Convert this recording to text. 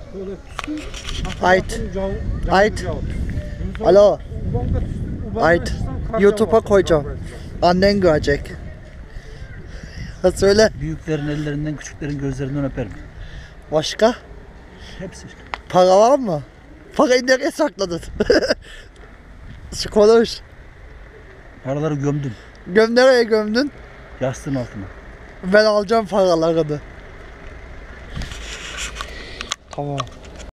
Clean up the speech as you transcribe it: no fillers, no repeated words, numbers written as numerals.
Ait. Ait. Alo. Ait. YouTube'a koyacağım. Annen görecek. Ha söyle. Büyüklerin ellerinden, küçüklerin gözlerinden öperim. Başka? Hepsi işte. Para var mı? Parayı nereye sakladın? Konuş. Paraları gömdüm. Nereye gömdün? Yastığın altına. Ben alacağım paralarını. Tamam.